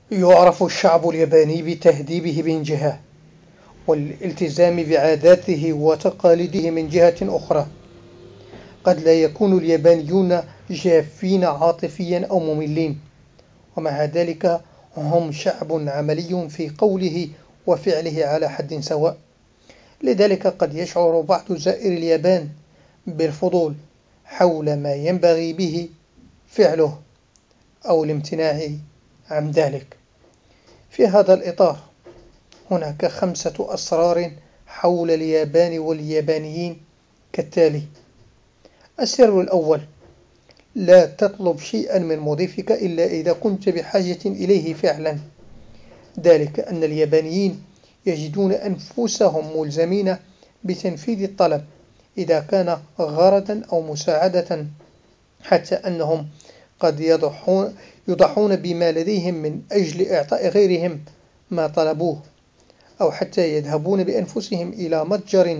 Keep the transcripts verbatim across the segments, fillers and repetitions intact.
يعرف الشعب الياباني بتهذيبه من جهة، والالتزام بعاداته وتقاليده من جهة أخرى. قد لا يكون اليابانيون جافين عاطفيا أو مملين، ومع ذلك هم شعب عملي في قوله وفعله على حد سواء. لذلك قد يشعر بعض زائري اليابان بالفضول حول ما ينبغي به فعله أو الامتناع عن ذلك. في هذا الإطار هناك خمسة أسرار حول اليابان واليابانيين كالتالي: السر الأول: لا تطلب شيئا من مضيفك إلا إذا كنت بحاجة إليه فعلا، ذلك أن اليابانيين يجدون أنفسهم ملزمين بتنفيذ الطلب إذا كان غرضا أو مساعدة، حتى أنهم قد يضحون, يضحون بما لديهم من أجل إعطاء غيرهم ما طلبوه، أو حتى يذهبون بأنفسهم إلى متجر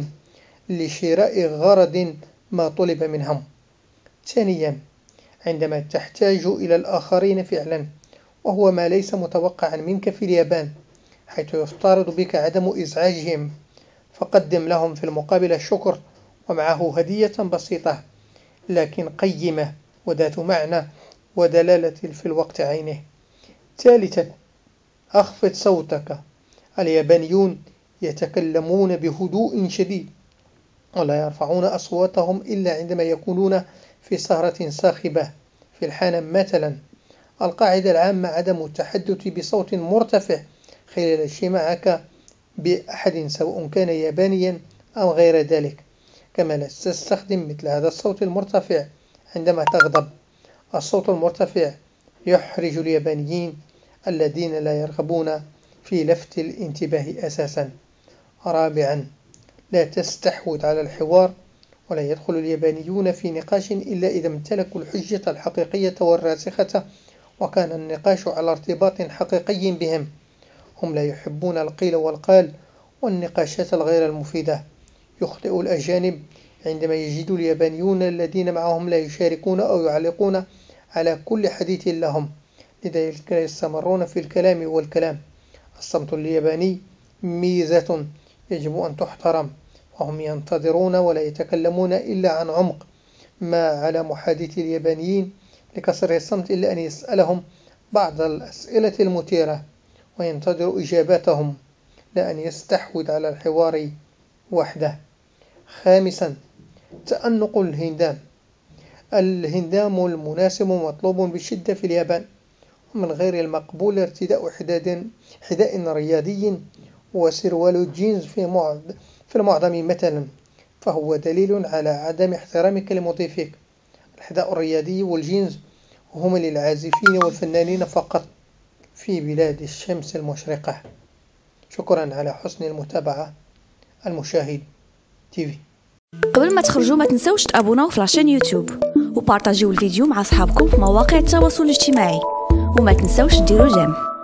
لشراء غرض ما طلب منهم. ثانيا: عندما تحتاج إلى الآخرين فعلا، وهو ما ليس متوقعا منك في اليابان، حيث يفترض بك عدم إزعاجهم، فقدم لهم في المقابل الشكر ومعه هدية بسيطة لكن قيمة وذات معنى ودلالة في الوقت عينه. ثالثا: أخفض صوتك. اليابانيون يتكلمون بهدوء شديد، ولا يرفعون أصواتهم إلا عندما يكونون في سهرة صاخبة في الحانة مثلا. القاعدة العامة عدم التحدث بصوت مرتفع خلال اجتماعك بأحد، سواء كان يابانيا أو غير ذلك، كما لا تستخدم مثل هذا الصوت المرتفع عندما تغضب. الصوت المرتفع يحرج اليابانيين الذين لا يرغبون في لفت الانتباه أساسا. رابعا: لا تستحوذ على الحوار، ولا يدخل اليابانيون في نقاش إلا إذا امتلكوا الحجة الحقيقية والراسخة وكان النقاش على ارتباط حقيقي بهم. هم لا يحبون القيل والقال والنقاشات الغير المفيدة. يخطئ الأجانب عندما يجد اليابانيون الذين معهم لا يشاركون أو يعلقون على كل حديث لهم، لذلك يستمرون في الكلام والكلام. الصمت الياباني ميزة يجب أن تحترم، وهم ينتظرون ولا يتكلمون إلا عن عمق. ما على محادثي اليابانيين لكسر الصمت إلا أن يسألهم بعض الأسئلة المثيرة وينتظر إجاباتهم، لا أن يستحوذ على الحوار وحده. خامسا: تأنق الهندام. الهندام المناسب مطلوب بشدة في اليابان، ومن غير المقبول ارتداء حذاء رياضي وسروال الجينز في في المعظم مثلا، فهو دليل على عدم احترامك لمضيفك. الحذاء الرياضي والجينز هما للعازفين والفنانين فقط في بلاد الشمس المشرقة. شكرا على حسن المتابعة. المشاهد تي في. قبل ما تخرجوا ما تنسوش تابوناو في لاشين يوتيوب وبارطاجيو الفيديو مع اصحابكم في مواقع التواصل الاجتماعي، وما تنسوش ديروا جيم.